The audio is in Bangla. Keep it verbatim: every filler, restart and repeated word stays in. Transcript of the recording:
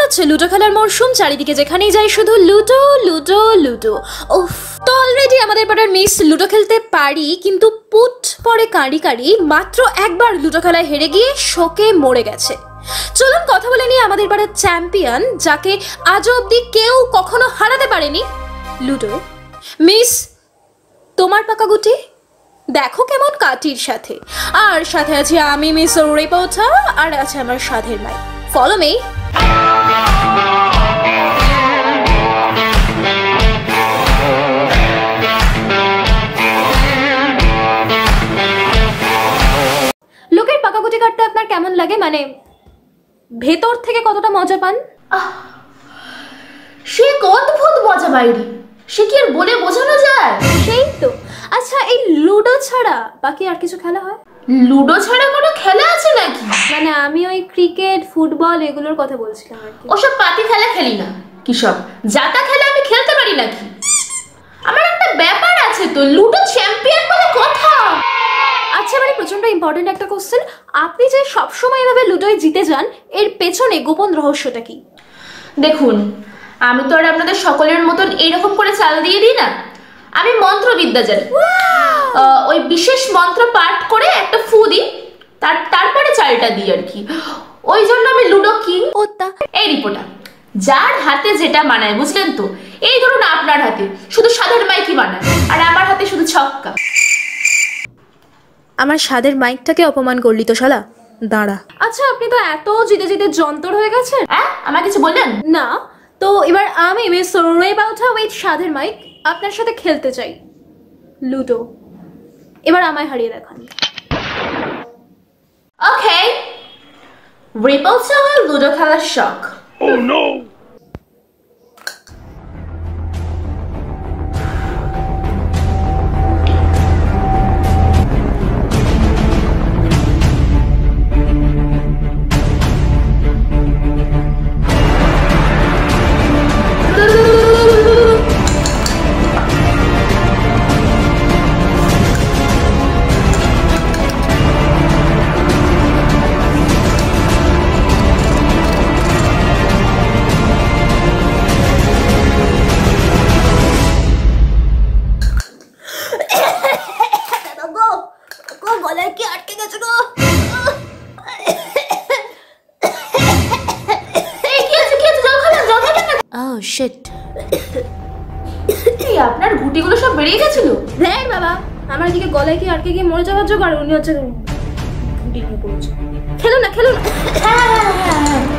হচ্ছে লুডো খেলার মরশুম, চারিদিকে যেখানেই যাই শুধু লুডো লুডো লুডো। উফ, তো অলরেডি আমাদের পাড়ার মিস লুডো খেলতে পারি, কিন্তু পুট পরে কাঁড়ি কাঁড়ি মাত্র একবার লুডো খেলায় হেরে গিয়ে শোকে মরে গেছে। চলুন কথা বলে নিয়ে আমাদের পাড়ার চ্যাম্পিয়ন, যাকে আজও অব্দি কেউ কখনো হারাতে পারেনি, লুডো মিস তোমার পাকা গুটি। দেখো কেমন কাটির সাথে, আর সাথে আছে আমি মিস রিপোর্টার, আর আছে আমার সাধের মাই। Follow me. লোকের পাকা গুটি কাটতে আপনার কেমন লাগে, মানে ভেতর থেকে কতটা মজা পান? সে অদ্ভুত মজা বাইরে, সে কি আর বলে বোঝানো যায়? সেই তো। আচ্ছা, এই লুডো ছাড়া বাকি আর কিছু খেলা হয়? লুডো ছাড়া কোনো খেলা আছে নাকি? মানে আমি ওই ক্রিকেট, ফুটবল এগুলোর কথা বলছিলাম আর কি। ওসব পাতি খেলা খেলি না। কি সব জাতা খেলা আমি খেলতে পারি নাকি? আমার একটা ব্যাপার আছে তো, লুডো চ্যাম্পিয়ন বলে কথা। আচ্ছা, মানে প্রচন্ড ইম্পর্টেন্ট একটা কোশ্চেন, আপনি যে সবসময় এভাবে লুডোয় জিতে যান, এর পেছনে গোপন রহস্যটা কি? দেখুন, আমি তো আর আপনাদের সকলের মতন এইরকম করে চাল দিয়ে দিই না। আমি মন্ত্রবিদ্যা জানি। ওই বিশেষ মন্ত্র পাঠ করে একটা ফু দিই, তার তারপরে চালটা দিই আর কি। ওই জন্য আমি লুডো কিং। ওটা এই রিপোর্টার, যার হাতে যেটা মানায়, বুঝলেন তো? এই ধরুন আপনার হাতে শুধু সাধারণ মাইকই মানায়, আর আমার হাতে শুধু ছক্কা। আমার স্বাদের মাইকটাকে অপমান করলি তো শালা, দাঁড়া। আচ্ছা, আপনি তো এত জিতে জিতে যন্ত্র হয়ে গেছেন। হ্যাঁ, আমার কিছু বললেন না? তো এবার আমি মিস রেবাউটা উইথ স্বাদের মাইক আপনার সাথে খেলতে চাই লুডো। এবার আমায় হারিয়ে দেখান। ওকে, রিপোর্টার লুডো খেলার শখ। Oh no! গলায় কি আটকে গেছে গো? Oh shit! এই আপনার গুটিগুলো সব বেরিয়ে গেছিল? দেখ বাবা, আমার দিকে গলায় কি আটকে গিয়ে মরে যাওয়ার জোগাড়, উনি হচ্ছে গুটি নিয়ে পড়ছে। খেলো না, খেলো না। হ্যাঁ হ্যাঁ হ্যাঁ,